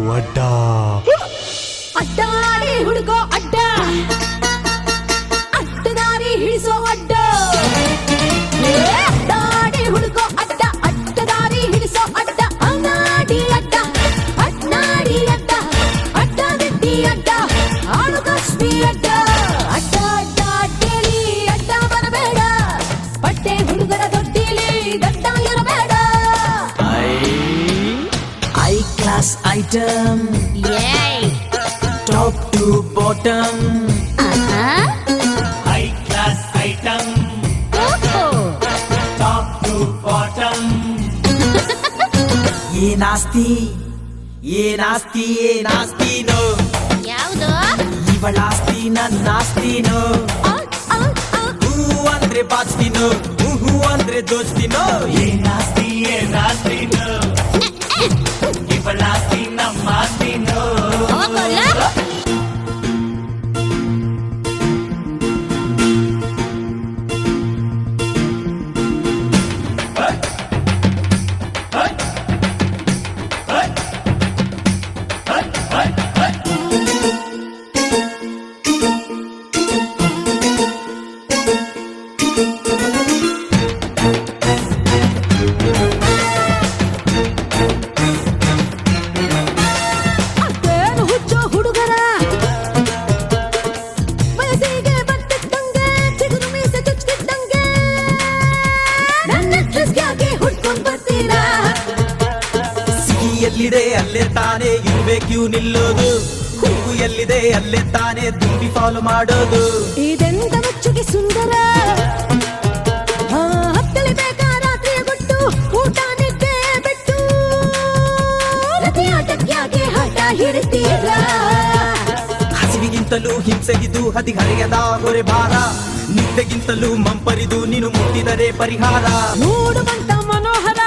ಅಡ್ಡ ಅಡ್ಡಾಡಿ ಹುಡುಗೋ ಅಡ್ಡ ಅಡ್ಡದಾರಿ ಹಿಡಿಸೋ ಅಡ್ಡ ಅಡ್ಡಾಡಿ ಹುಡುಗೋ ಅಡ್ಡ ಅಡ್ಡದಾರಿ ಹಿಡಿಸೋ ಅಡ್ಡ ಅನಾಡಿ ಅಡ್ಡ ಅಡ್ನಾಡಿ ಅಡ್ಡ ಅಡ್ಡದಿಟ್ಟಿ ಅಡ್ಡ ಆಳು ಕಶ್ಮಿ ಅಡ್ಡ ಅಡ್ಡ ಅಡ್ಡ ಅಡ್ಡೇಲಿ ಅಡ್ಡ ಬರಬೇಡ ಪಟ್ಟೆ ಹುಡುಗರ ದೊಡ್ಡಿಲಿ ದಡ್ಡ ಇರಬೇಡ high class item top to bottom high class item top to bottom ye nasti no ಯಾವುದು ivalasti nasti no hoo andre baasti no hoo andre dosti no ye nasti no ivalasti namasti no ಹೋಗಲ್ಲ ಎಲ್ಲಿದೆ ಅಲ್ಲೇ ತಾನೇ ಇರ್ಬೇಕು ನಿಲ್ಲೋದು ಹೂವು ಎಲ್ಲಿದೆ ಅಲ್ಲೇ ತಾನೇ ದುಂಬಿ ಫಾಲೋ ಮಾಡೋದು ಇದೆಂತ ಮುಚ್ಚುಗೆ ಸುಂದರ ಹತ್ತಲಿ ಬೇಕಾ ರಾತ್ರಿಯ ಗುಟ್ಟು ಊಟ ನಿದ್ದೆ ಬಿಟ್ಟು ರತಿ ಆಟಕ್ಯಾಕೆ ಹಠ ಹಿಡಿತೀರ ಹಸಿವಿಗಿಂತಲೂ ಹಿಂಸೆಗಿದು ಹದಿಹರೆಯದ ಹೊರೆ ಭಾರ ನಿದ್ದೆಗಿಂತಲೂ ಮಂಪರಿದು ನೀನು ಮುಟ್ಟಿದರೆ ಪರಿಹಾರ ನೋಡುವಂತ ಮನೋಹರ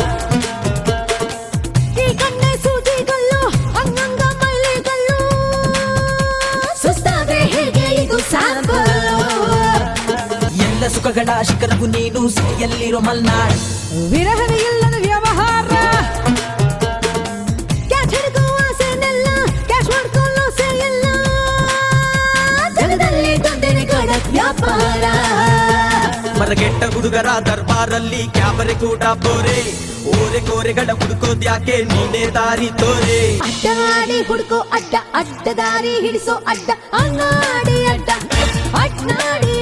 ಈ ಕಣ್ಣೆ ಸೂಜಿಗಲ್ಲು ಅಂಗಂಗ ಮೈಲಿಗಲ್ಲು ಸುಸ್ತಾದ್ರೆ ಹೇಗೆ ಇದು ಸಾಕು ಎಲ್ಲ ಸುಖಗಳ ಶಿಖರವು ನೀನು ಸಿಟಿಯಲ್ಲಿರೋ ಮಲ್ನಾಡ್ ವಿರಹದ ಇಲ್ಲದ ವ್ಯವಹಾರ ಕ್ಯಾಚ್ ಹಿಡಿದು ಆಸೆನೆಲ್ಲ ಕ್ಯಾಶ್ ಮಾಡ್ಕೊಳ್ಳೋ ಎಲ್ಲ ಜಗದಲ್ಲಿ ತಂದೆನೆ ಕಡಕ್ ವ್ಯಾಪಾರ ಮರಗೆಟ್ಟ ಹುಡುಗರ ದರ್ಬಾರಲ್ಲಿ ಕ್ಯಾಬರೆ ಕೂಡ ಬೋರೆ ಓರೆ ಕೋರೆಗಳ ಹುಡುಕೋದ್ಯಾಕೆ ನೀನೇ ದಾರಿ ತೋರೆ ಅಡ್ಡಾಡಿ ಹುಡುಕೋ ಅಡ್ಡ ಅಡ್ಡದಾರಿ ಹಿಡಿಸೋ ಅಡ್ಡ ಅನ್ನಾಡಿ ಅಡ್ಡ ಅಡ್ನಾಡಿ